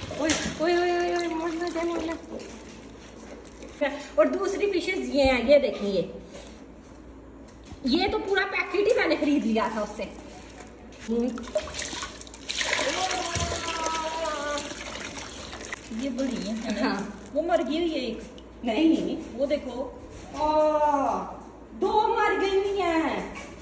ओए ओए ओए ओए मोड़ना दे मोड़ना। और दूसरी फिशेस ये हैं, ये देखिए ये तो पूरा पैकेट ही मैंने खरीद लिया था उससे। ये बड़ी है। हाँ वो मर गई हुई है एक। नहीं वो देखो दो मर गई हैं।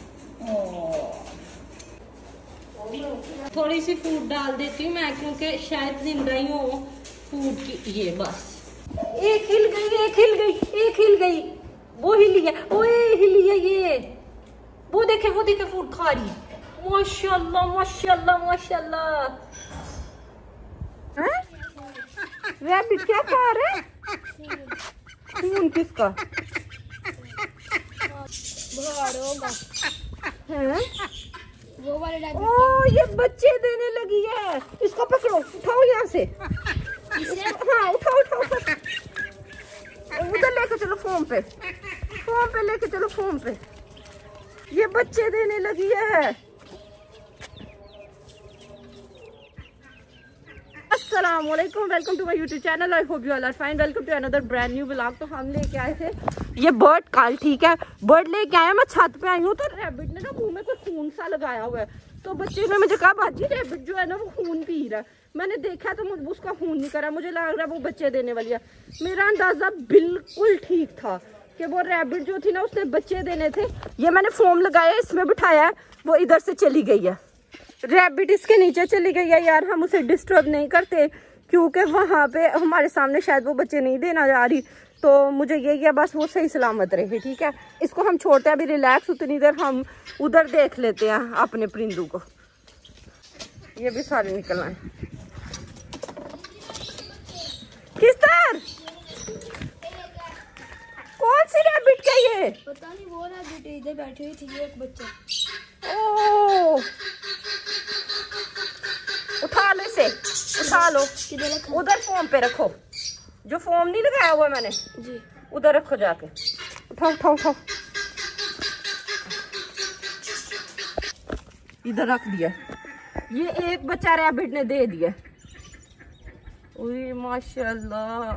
थोड़ी सी फूड डाल देती हूँ मैं क्योंकि शायद जिंदा ही हो फूड की। ये बस एक हिल गई एक हिल गई एक हिल गई। वो हिली है, ओए हिली है ये। वो देखे फूड खा रही है। माशाल्लाह माशाल्लाह माशाल्लाह। रैबिट क्या खा रहे? खून किसका होगा है? वो वाले रैबिट। ओ ये बच्चे देने लगी है। इसको पकड़ो, उठाओ यहाँ से। हाँ उठाओ उठाओ उधर लेके चलो, फोन पे लेके चलो, फोन पे। ये बच्चे देने लगी है। अस्सलामुअलैकुम, welcome to my YouTube channel. I hope you all are fine. Welcome to another brand new vlog. तो हम लेके आए थे ये बर्ड कल, ठीक है। बर्ड लेके आया, मैं छत पे आई हूँ तो रैबिट ने ना मुंह में कोई खून सा लगाया हुआ है। तो बच्चे ने मुझे कहा बाजी रैबिट जो है ना वो खून पी रहा है। मैंने देखा तो मुझे उसका खून नहीं करा, मुझे लग रहा है वो बच्चे देने वाली है। मेरा अंदाजा बिल्कुल ठीक था कि वो रैबिट जो थी ना उसने बच्चे देने थे। ये मैंने फोम लगाया, इसमें बिठाया है, वो इधर से चली गई है। रैबिट इसके नीचे चली गई है यार। हम उसे डिस्टर्ब नहीं करते क्योंकि वहाँ पे हमारे सामने शायद वो बच्चे नहीं देना जा रही। तो मुझे यही है बस वो सही सलामत रहे, ठीक है। इसको हम छोड़ते हैं अभी, रिलैक्स। उतनी देर हम उधर देख लेते हैं अपने परिंदों को। ये भी सारे निकल आए। किस तरह? कौन सी रैबिट का ये? पता नहीं, वो रैबिट इधर बैठी हुई थी एक बच्चा। ओ उठा लो इसे, उठा लो। उधर फोम पे रखो, जो फोम नहीं लगाया हुआ मैंने जी, उधर रखो जाके। उठाओ उठाओ उठाओ, इधर रख दिया। ये एक बच्चा रैबिट ने दे दिया। ओए माशाल्लाह।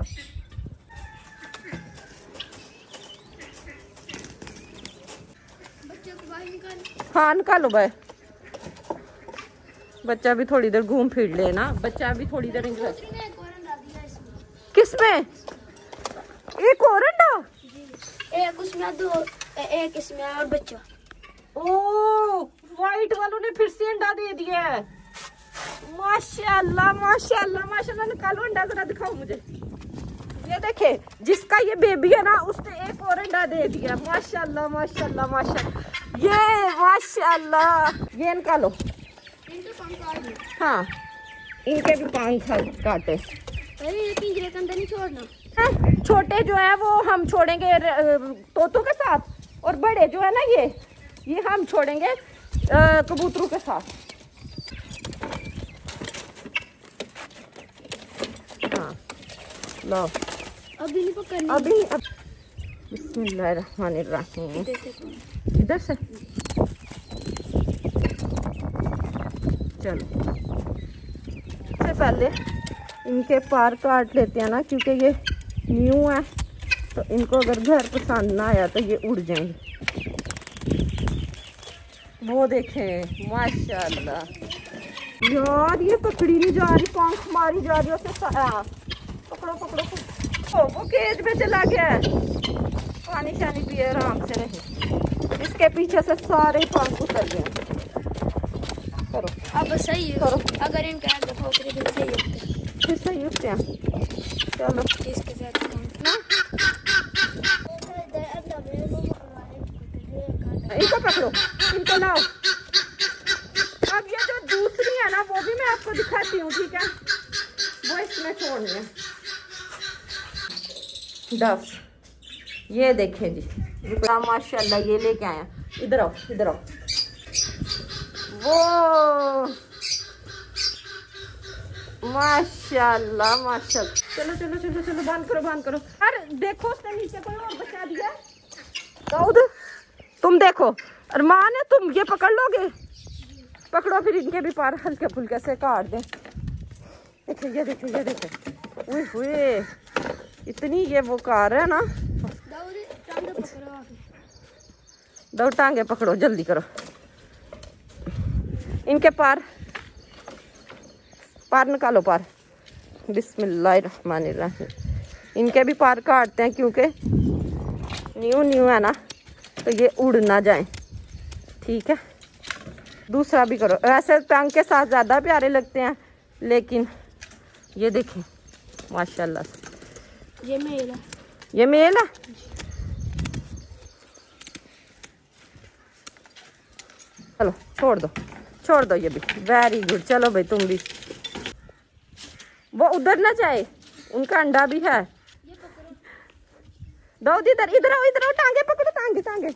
बच्चे को बाहर निकाल। हाँ निकालो भाई, बच्चा भी थोड़ी देर घूम फिर ले ना। बच्चा भी थोड़ी देर एक और अंडा दिया इसमें। किसमें? एक और अंडा? एक उसमें दो, एक इसमें और बच्चा। ओ व्हाइट वालों ने फिर से अंडा दे दिया है। माशाल्लाह माशाल्लाह माशाल्लाह। निकालो अंडा, जरा दिखाओ मुझे। ये देखे, जिसका ये बेबी है ना उसने एक और अंडा दे दिया। माशाल्लाह माशाल्लाह माशाल्लाह। ये माशाल्लाह। ये निकालो। हाँ इनके भी पंख काटे। अरे ये पिंजरे के अंदर नहीं छोड़ना। छोटे जो है वो हम छोड़ेंगे तोतों के साथ, और बड़े जो है ना ये हम छोड़ेंगे कबूतरों के साथ। हाँ लो, अभी नहीं पकड़नी। अभी बिस्मिल्लाहिर्रहमानिर्रहीम। इधर से चलो। सबसे पहले इनके पार काट लेते हैं ना, क्योंकि ये न्यू है तो इनको अगर घर पसंद ना आया तो ये उड़ जाएंगे। वो देखें माशाल्लाह। यार ये पकड़ी नहीं जा रही, पंख मारी जा रही है उसे। पकड़ो पकड़ो पकड़ो। वो केज में चला गया है। पानी शानी पिए आराम से रहे। इसके पीछे से सारे पंख उतर गए। करो अब सही है। करो। अगर इनका आगे ठोकरे फिर सही होते हैं। फिर सही उठते हैं। चलो इसके साथ इनको पकड़ो, इनको लाओ। अब ये जो दूसरी है ना वो भी मैं आपको दिखाती हूँ, ठीक है। वो इसमें छोड़नी है डफ। ये देखें जी, माशाल्लाह ये लेके आया। इधर आओ इधर आओ। वो माशाल्लाह माशाल्लाह। चलो चलो चलो चलो, बंद करो बंद करो। अरे देखो उसने नीचे कोई और बचा दिया। दाऊद तुम देखो, अरमान है तुम ये पकड़ लोगे? पकड़ो फिर इनके भी पार हल्के फुल्के से काट दे। देखे ये देखे ये देखे, ओए हुए इतनी ये वो कार है ना। दो टांगे पकड़ो जल्दी करो, इनके पार पार निकालो पार। बिस्मिल्लाहिर्रहमानिर्रहीम। इनके भी पार काटते हैं क्योंकि न्यू न्यू है ना, तो ये उड़ ना जाए। ठीक है, दूसरा भी करो। वैसे टांग के साथ ज़्यादा प्यारे लगते हैं, लेकिन ये देखें माशाल्लाह से। ये मेल है, ये मेल है। चलो छोड़ दो ये भी। वेरी गुड, चलो भाई तुम भी। वो उधर ना जाए, उनका अंडा भी है। दाऊद इधर इधर आओ, इधर आओ, टांगे पकड़ो, टांगे टांगे।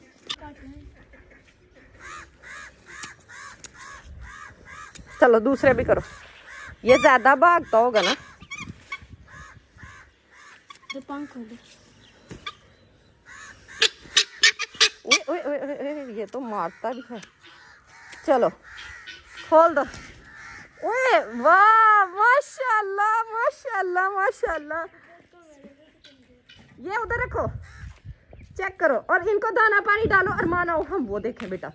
चलो दूसरे भी करो। ये ज्यादा भागता होगा ना। पंख खोलो। ओए ओए ओए, ये तो मारता भी है। चलो खोल दो। ओए वाह, माशाल्लाह माशाल्लाह माशाल्लाह। ये उधर रखो, चेक करो और इनको दाना पानी डालो और मानो हम वो देखें बेटा।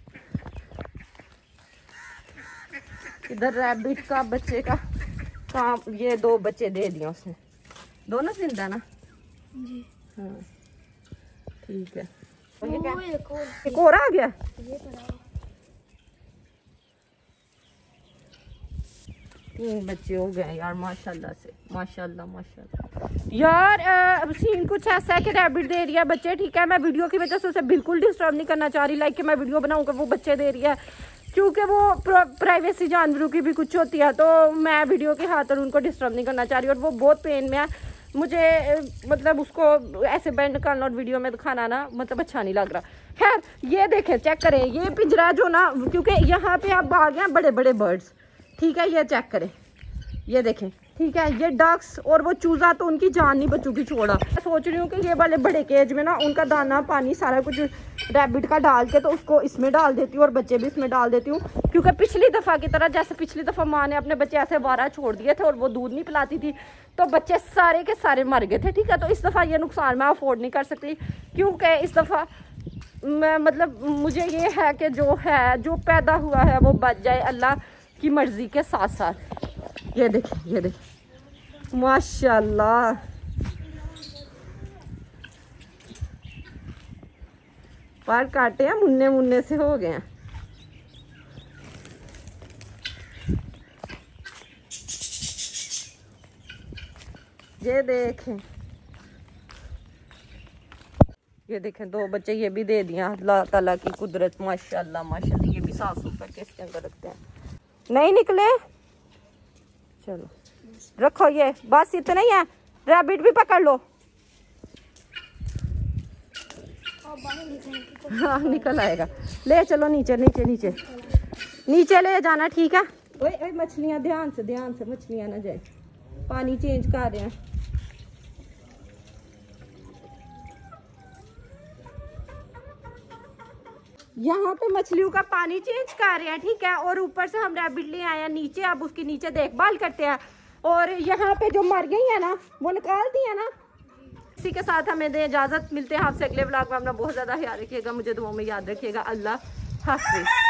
इधर रैबिट का बच्चे का काम, ये 2 बच्चे दे दिए उसने, दोनों जिंदा ना जी। हाँ ठीक है। और ये वो क्या, एक और आ गया। ये पड़ा। 3 बच्चे हो गए यार माशाल्लाह से, माशाल्लाह माशाल्लाह। यार सीन कुछ ऐसा है कि रैबिट दे रही है बच्चे। ठीक है, मैं वीडियो की वजह से उसे बिल्कुल डिस्टर्ब नहीं करना चाह रही। लाइक कि मैं वीडियो बनाऊंगा, वो बच्चे दे रही है, क्योंकि वो प्राइवेसी जानवरों की भी कुछ होती है, तो मैं वीडियो के खातिर उनको डिस्टर्ब नहीं करना चाह रही। और वो बहुत पेन में है, मुझे मतलब उसको ऐसे बैंड करना और वीडियो में दिखाना ना मतलब अच्छा नहीं लग रहा। खैर ये देखें, चेक करें ये पिंजरा जो ना, क्योंकि यहाँ पे आप आ गए बड़े बड़े बर्ड्स। ठीक है, ये चेक करें, ये देखें। ठीक है, ये डक्स और वो चूजा तो उनकी जान नहीं बचूगी छोड़ा। मैं सोच रही हूँ कि ये वाले बड़े केज में ना उनका दाना पानी सारा कुछ रैबिट का डाल के तो उसको इसमें डाल देती हूँ और बच्चे भी इसमें डाल देती हूँ। क्योंकि पिछली दफ़ा की तरह, जैसे पिछली दफ़ा माँ ने अपने बच्चे ऐसे वारा छोड़ दिए थे और वो दूध नहीं पिलाती थी, तो बच्चे सारे के सारे मर गए थे। ठीक है, तो इस दफ़ा ये नुकसान मैं अफोर्ड नहीं कर सकती, क्योंकि इस दफ़ा मैं मतलब मुझे ये है कि जो पैदा हुआ है वो बच जाए अल्लाह की मर्जी के साथ साथ। ये देखें माशाल्लाह, पर काटे हैं मुन्ने मुन्ने से हो गए हैं। ये देखें 2 बच्चे ये भी दे दिया अल्लाह ताला की कुदरत। माशाल्लाह माशाल्लाह, ये भी साफ सुथरा करके इसके अंदर रखते हैं। नहीं निकले, चलो रखो, ये बस इतना ही है। रैबिट भी पकड़ लो। हाँ निकल आएगा, ले चलो नीचे नीचे नीचे नीचे ले जाना। ठीक है, ओए ओए मछलियां ध्यान से मछलियां ना जाए, पानी चेंज कर रहे हैं। यहाँ पे मछलियों का पानी चेंज कर रहे हैं। ठीक है, और ऊपर से हम रैबिट ले आए हैं नीचे, अब उसकी नीचे देखभाल करते हैं। और यहाँ पे जो मर गई है ना वो निकाल दी है ना। इसी के साथ हमें दे इजाजत, मिलते हैं आपसे अगले व्लॉग में। अपना बहुत ज्यादा ख्याल रखिएगा, मुझे दुआओं में याद रखिएगा। अल्लाह हाफिज।